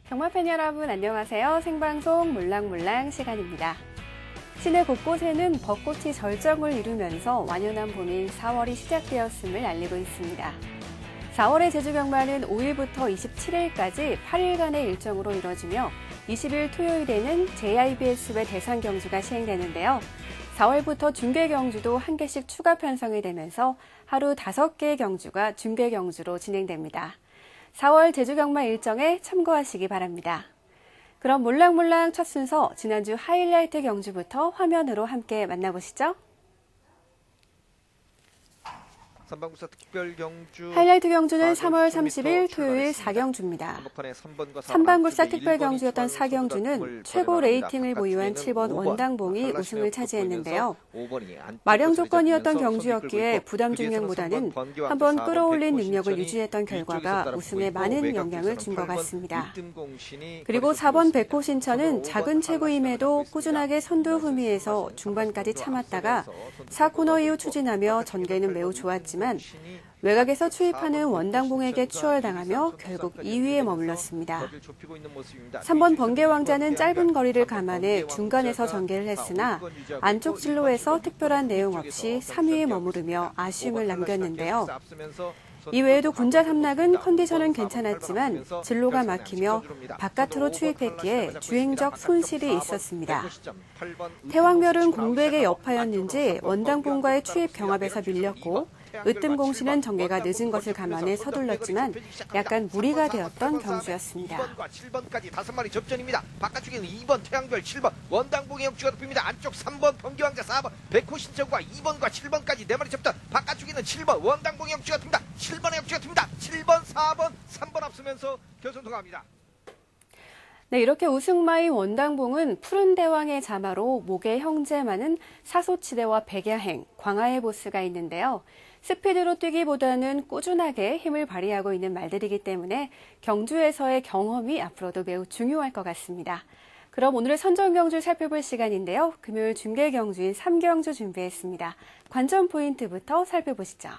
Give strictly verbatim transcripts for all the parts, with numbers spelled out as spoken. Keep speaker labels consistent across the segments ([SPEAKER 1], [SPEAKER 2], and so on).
[SPEAKER 1] 경마팬 여러분 안녕하세요. 생방송 몰랑몰랑 시간입니다. 시내 곳곳에는 벚꽃이 절정을 이루면서 완연한 봄인 사월이 시작되었음을 알리고 있습니다. 사월의 제주경마는 오일부터 이십칠일까지 팔일간의 일정으로 이뤄지며 이십일 토요일에는 제이아이비에스의 대상 경주가 시행되는데요. 사월부터 중계 경주도 한 개씩 추가 편성이 되면서 하루 다섯 개의 경주가 중계 경주로 진행됩니다. 사월 제주경마 일정에 참고하시기 바랍니다. 그럼 몰랑몰랑 첫 순서 지난주 하이라이트 경주부터 화면으로 함께 만나보시죠.
[SPEAKER 2] 삼방구사 특별 경주
[SPEAKER 1] 하이라이트 경주는 삼월 삼십일 토요일 사 경주입니다. 삼방구사 특별 경주였던 사 경주는 최고 레이팅을 보유한 칠 번 원당봉이 우승을 차지했는데요. 마령 조건이었던 경주였기에 부담 중량보다는 한번 끌어올린 능력을 유지했던 결과가 우승에 많은 영향을 준 것 같습니다. 그리고 사 번 백호신천은 작은 체구임에도 꾸준하게 선두 후미에서 중반까지 참았다가 사 코너 이후 추진하며 전개는 매우 좋았지만 외곽에서 추입하는 원당봉에게 추월당하며 결국 이 위에 머물렀습니다. 삼 번 번개왕자는 짧은 거리를 감안해 중간에서 전개를 했으나 안쪽 진로에서 특별한 내용 없이 삼 위에 머무르며 아쉬움을 남겼는데요. 이외에도 군자 삼락은 컨디션은 괜찮았지만 진로가 막히며 바깥으로 추입했기에 주행적 손실이 있었습니다. 태왕별은 공백에 여파였는지 원당봉과의 추입 경합에서 밀렸고 으뜸공신은 전개가 늦은 것을 감안해 서둘렀지만 약간 무리가 되었던 경주였습니다.
[SPEAKER 2] 이 번과 칠 번까지 다섯 마리 접전입니다. 바깥쪽에는 이 번 태양별, 칠 번 원당봉의 역주가 덮입니다. 안쪽 삼 번 번개왕자, 사 번 백호신천과 이 번과 칠 번까지 네 마리 접전. 바깥쪽에는 칠 번 원당봉의 역주가 듭니다. 칠 번의 역주가 듭니다. 칠 번, 사 번, 삼 번 앞서면서 결선 통과합니다.
[SPEAKER 1] 네, 이렇게 우승마인 원당봉은 푸른 대왕의 자마로 목에 형제마는 사소치대와 백야행, 광하의 보스가 있는데요. 스피드로 뛰기보다는 꾸준하게 힘을 발휘하고 있는 말들이기 때문에 경주에서의 경험이 앞으로도 매우 중요할 것 같습니다. 그럼 오늘의 선정 경주를 살펴볼 시간인데요. 금요일 중계 경주인 삼 경주 준비했습니다. 관전 포인트부터 살펴보시죠.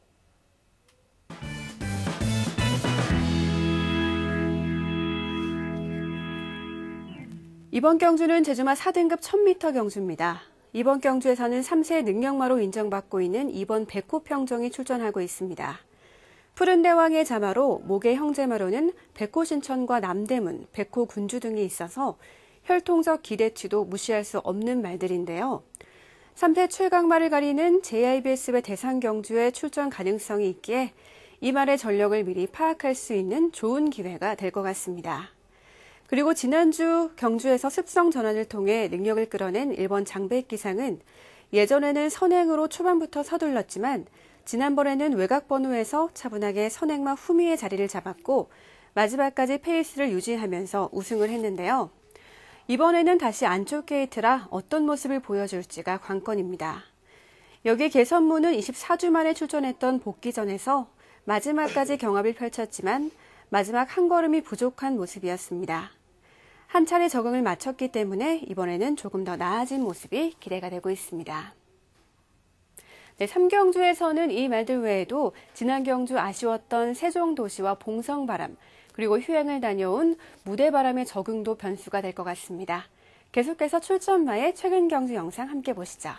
[SPEAKER 1] 이번 경주는 제주마 사 등급 천 미터 경주입니다. 이번 경주에서는 삼 세 능력마로 인정받고 있는 이 번 백호평정이 출전하고 있습니다. 푸른 대왕의 자마로 목의 형제마로는 백호신천과 남대문, 백호군주 등이 있어서 혈통적 기대치도 무시할 수 없는 말들인데요. 삼 세 최강마를 가리는 제이아이비에스의 대상 경주에 출전 가능성이 있기에 이 말의 전력을 미리 파악할 수 있는 좋은 기회가 될 것 같습니다. 그리고 지난주 경주에서 습성 전환을 통해 능력을 끌어낸 일 번 장백기상은 예전에는 선행으로 초반부터 서둘렀지만 지난번에는 외곽 번호에서 차분하게 선행마 후미의 자리를 잡았고 마지막까지 페이스를 유지하면서 우승을 했는데요. 이번에는 다시 안쪽 게이트라 어떤 모습을 보여줄지가 관건입니다. 여기 개선무는 이십사 주 만에 출전했던 복귀전에서 마지막까지 경합을 펼쳤지만 마지막 한 걸음이 부족한 모습이었습니다. 한 차례 적응을 마쳤기 때문에 이번에는 조금 더 나아진 모습이 기대가 되고 있습니다. 네, 삼 경주에서는 이 말들 외에도 지난 경주 아쉬웠던 세종도시와 봉성바람, 그리고 휴양을 다녀온 무대바람의 적응도 변수가 될 것 같습니다. 계속해서 출전마의 최근 경주 영상 함께 보시죠.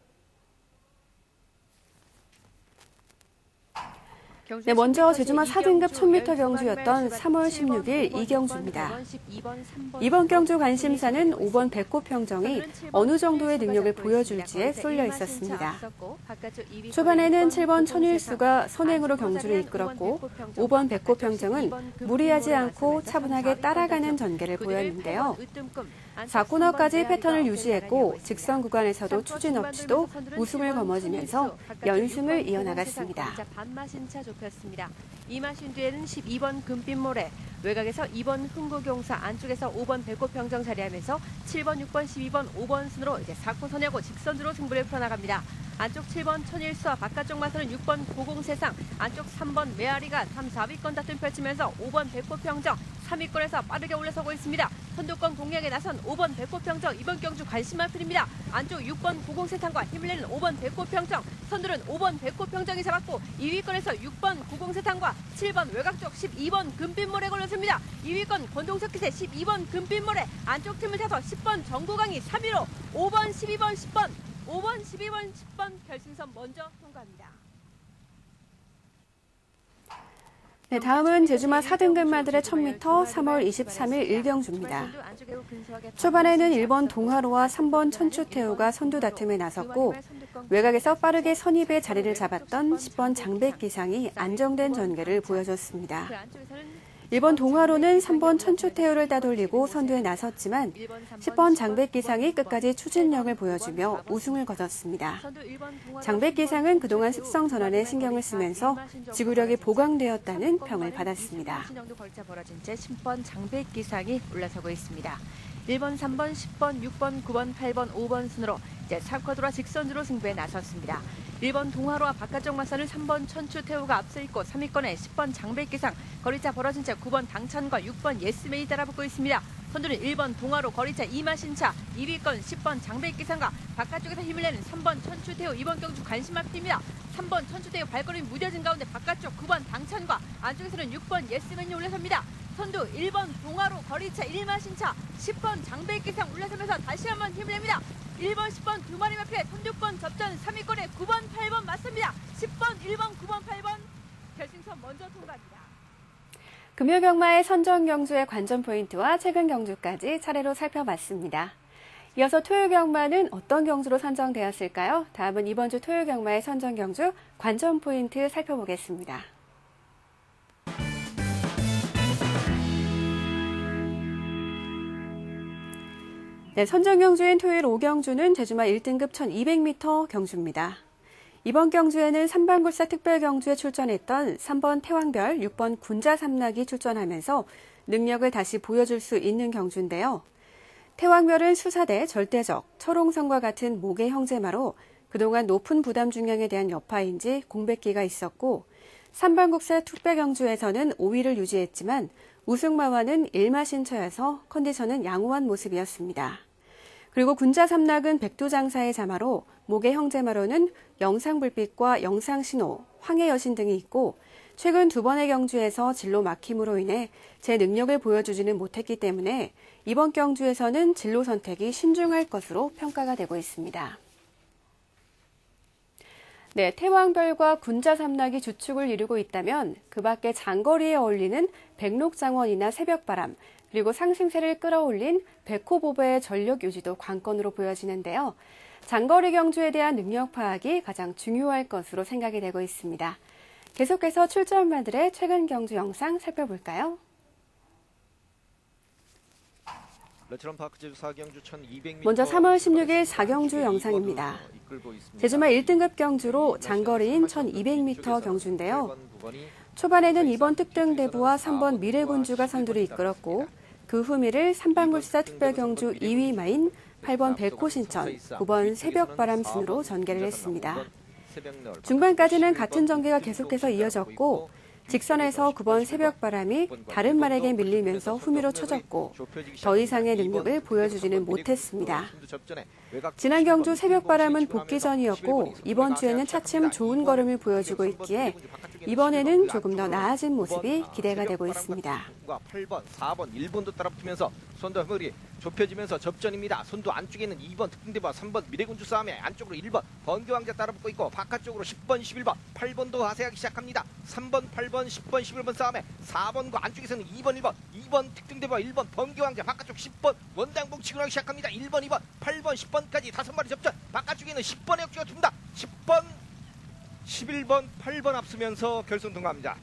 [SPEAKER 1] 네, 먼저 제주마 사 등급 천 미터 경주였던 삼월 십육일 이 경주입니다. 이번 경주 관심사는 오 번 백호평정이 어느 정도의 능력을 보여줄지에 쏠려 있었습니다. 초반에는 칠 번 천일수가 선행으로 경주를 이끌었고 오 번 백호평정은 무리하지 않고 차분하게 따라가는 전개를 보였는데요. 사 코너까지 패턴을 유지했고 직선 구간에서도 추진 없이도 우승을 거머쥐면서 연승을 이어나갔습니다.
[SPEAKER 3] 이마신 뒤에는 십이 번 금빛모래, 외곽에서 이 번 흥국용사, 안쪽에서 오 번 백호평정 자리하면서 칠 번, 육 번, 십이 번, 오 번 순으로 이제 사 코 선야고 직선으로 승부를 풀어나갑니다. 안쪽 칠 번 천일수와 바깥쪽 마선은 육 번 고공세상, 안쪽 삼 번 메아리가 삼, 사 위권 다툼 펼치면서 오 번 백호평정, 삼 위권에서 빠르게 올라서고 있습니다. 선두권 공략에 나선 오 번 백호평정, 이번 경주 관심만 풀입니다. 안쪽 육 번 구공세탄과 힘을 내는 오 번 백호평정, 선두는 오 번 백호평정이 잡았고 이 위권에서 육 번 구공세탄과 칠 번 외곽쪽 십이 번 금빛모래 걸렸습니다. 이 위권 권동석 기세 십이 번 금빛모래, 안쪽 팀을 타서 십 번 정구강이 삼 위로 오 번, 십이 번, 십 번, 오 번, 십이 번, 십 번 결승선 먼저 통과합니다.
[SPEAKER 1] 네, 다음은 제주마 사 등급 마들의 천 미터 삼월 이십삼일 일 경주입니다. 초반에는 일 번 동화로와 삼 번 천추태우가 선두 다툼에 나섰고 외곽에서 빠르게 선입에 자리를 잡았던 십 번 장백기상이 안정된 전개를 보여줬습니다. 일 번 동화로는 삼 번 천추태우를 따돌리고 선두에 나섰지만 십 번 장백기상이 끝까지 추진력을 보여주며 우승을 거뒀습니다. 장백기상은 그동안 습성 전환에 신경을 쓰면서 지구력이 보강되었다는 평을 받았습니다.
[SPEAKER 3] 십 번 장백기상이 올라서고 있습니다. 일 번, 삼 번, 십 번, 육 번, 구 번, 팔 번, 오 번 순으로 이제 사 쿼드로 직선주로 승부에 나섰습니다. 일 번 동화로와 바깥쪽 맞서는 삼 번 천추태우가 앞서 있고 삼 위권에 십 번 장백기상, 거리차 벌어진 채 구 번 당찬과 육 번 예스메이 따라붙고 있습니다. 선두는 일 번 동화로, 거리차 이마신차, 이 위권 십 번 장백기상과 바깥쪽에서 힘을 내는 삼 번 천추태우, 이번 경주 관심 앞입니다. 삼 번 천추태우 발걸음이 무뎌진 가운데 바깥쪽 구 번 당찬과 안쪽에서는 육 번 예스맨이 올라섭니다. 선두 일 번 동화로, 거리차 일마신차, 십 번 장백기상 올라서면서 다시 한번 힘을 냅니다. 일 번, 십 번 두 마리 앞에 선두권 접전, 삼 위권에 구 번, 팔 번 맞습니다. 십 번, 일 번, 구 번, 팔 번 결승선 먼저 통과합니다.
[SPEAKER 1] 금요 경마의 선정 경주의 관전 포인트와 최근 경주까지 차례로 살펴봤습니다. 이어서 토요 경마는 어떤 경주로 선정되었을까요? 다음은 이번 주 토요 경마의 선정 경주 관전 포인트 살펴보겠습니다. 네, 선정 경주인 토요일 오 경주는 제주마 일 등급 천이백 미터 경주입니다. 이번 경주에는 삼반굴사 특별 경주에 출전했던 삼 번 태왕별, 육 번 군자 삼락이 출전하면서 능력을 다시 보여줄 수 있는 경주인데요. 태왕별은 수사대, 절대적, 철옹성과 같은 목의 형제마로 그동안 높은 부담 중량에 대한 여파인지 공백기가 있었고 삼반국사 특별 경주에서는 오 위를 유지했지만 우승마와는 일마신처여서 컨디션은 양호한 모습이었습니다. 그리고 군자 삼락은 백두장사의 자마로 목의 형제마로는 영상불빛과 영상신호, 황해여신 등이 있고 최근 두 번의 경주에서 진로 막힘으로 인해 제 능력을 보여주지는 못했기 때문에 이번 경주에서는 진로 선택이 신중할 것으로 평가가 되고 있습니다. 네, 태왕별과 군자 삼락이 주축을 이루고 있다면 그 밖에 장거리에 어울리는 백록장원이나 새벽바람, 그리고 상승세를 끌어올린 백호보배의 전력 유지도 관건으로 보여지는데요. 장거리 경주에 대한 능력 파악이 가장 중요할 것으로 생각이 되고 있습니다. 계속해서 출전마들의 최근 경주 영상 살펴볼까요? 먼저 삼월 십육일 사 경주 영상입니다. 제주마 일 등급 경주로 장거리인 천이백 미터 경주인데요. 초반에는 이 번 특등대부와 삼 번 미래군주가 선두를 이끌었고 그 후미를 삼반굴사 특별경주 이 위 마인 팔 번 백호신천, 구 번 새벽바람 순으로 전개를 했습니다. 중반까지는 같은 전개가 계속해서 이어졌고 직선에서 구 번 새벽바람이 다른 말에게 밀리면서 후미로 쳐졌고 더 이상의 능력을 보여주지는 못했습니다. 지난 경주 새벽바람은 복귀전이었고 이번 주에는 차츰 좋은 걸음을 보여주고 있기에 이번에는 조금 더 나아진 모습이 기대가 되고 있습니다.
[SPEAKER 2] 팔 번, 사 번, 일 번도 따라붙으면서 선두 허물이 좁혀지면서 접전입니다. 선두 안쪽에는 이 번 특등대부와 삼 번 미래군주 싸움에 안쪽으로 일 번 번개왕자 따라붙고 있고 바깥쪽으로 십 번, 십일 번, 팔 번도 하세하기 시작합니다. 삼 번, 팔 번, 십 번, 십일 번 싸움에 사 번과 안쪽에서는 이 번, 일 번, 이 번 특등대부와 일 번 번개왕자 바깥쪽 십 번 원당봉 치고 나기 시작합니다. 일 번, 이 번, 팔 번, 십 번까지 다섯 마리 접전 바깥쪽에는 십 번의 역주가 둡니다. 십 번, 십일 번, 팔 번 앞서면서 결승 통과합니다.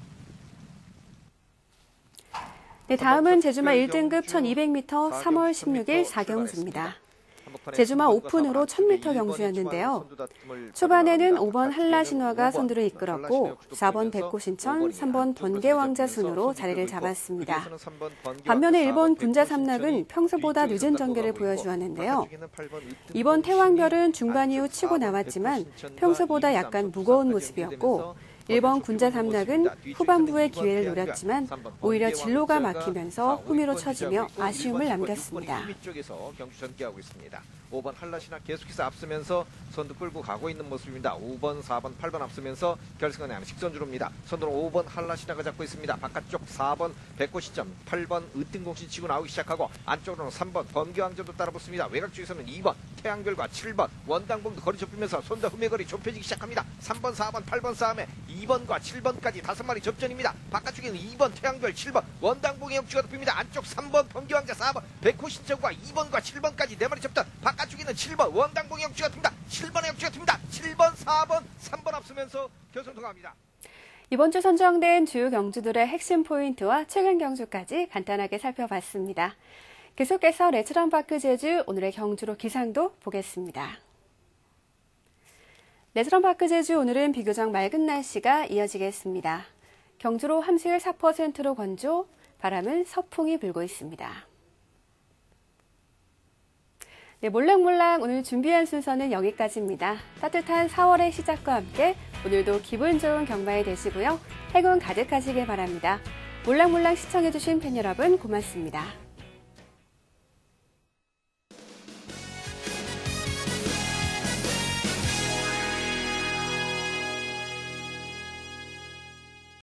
[SPEAKER 1] 네, 다음은 제주마 일 등급 천이백 미터 삼월 십육일 사 경주입니다. 제주마 오픈으로 천 미터 경주였는데요. 초반에는 오 번 한라신화가 선두를 이끌었고 사 번 백호신천, 삼 번 번개왕자 순으로 자리를 잡았습니다. 반면에 일 번 군자 삼락은 평소보다 늦은 전개를 보여주었는데요. 이번 태왕별은 중반 이후 치고 나왔지만 평소보다 약간 무거운 모습이었고 일 번 군자 삼락은 후반부에 기회를 노렸지만 오히려 진로가 막히면서 후미로 처지며 아쉬움을 남겼습니다.
[SPEAKER 2] 쪽에서 경주 전개하고 있습니다. 오 번 한라시나 계속해서 앞서면서 선두 끌고 가고 있는 모습입니다. 오 번, 사 번, 팔 번 앞서면서 결승선에 하는 직선주로입니다. 선두는 오 번 한라시나가 잡고 있습니다. 바깥쪽 사 번 백호 시점, 팔 번 으뜸공신 치고 나오기 시작하고 안쪽으로는 삼 번 번개왕전도 따라붙습니다. 외곽 쪽에서는 이 번 태양별과 칠 번 원당봉도 거리 좁히면서 손자 흠의 거리 좁혀지기 시작합니다. 삼 번, 사 번, 팔 번 싸움에 이 번과 칠 번까지 다섯 마리 접전입니다. 바깥쪽에는 이 번 태양별, 칠 번 원당봉의 역주가 덮입니다. 안쪽 삼 번 번개왕자, 사 번 백호 신청과 이 번과 칠 번까지 네 마리 접전. 바깥쪽에는 칠 번 원당봉의 역주가 듭니다. 칠 번의 역주가 듭니다. 칠 번, 사 번, 삼 번 앞서면서 결승 통과합니다.
[SPEAKER 1] 이번 주 선정된 주요 경주들의 핵심 포인트와 최근 경주까지 간단하게 살펴봤습니다. 계속해서 레츠런파크 제주 오늘의 경주로 기상도 보겠습니다. 레츠런파크 제주 오늘은 비교적 맑은 날씨가 이어지겠습니다. 경주로 함수율 사 퍼센트로 건조, 바람은 서풍이 불고 있습니다. 네, 몰랑몰랑 오늘 준비한 순서는 여기까지입니다. 따뜻한 사월의 시작과 함께 오늘도 기분 좋은 경마에 되시고요. 행운 가득하시길 바랍니다. 몰랑몰랑 시청해주신 팬 여러분 고맙습니다.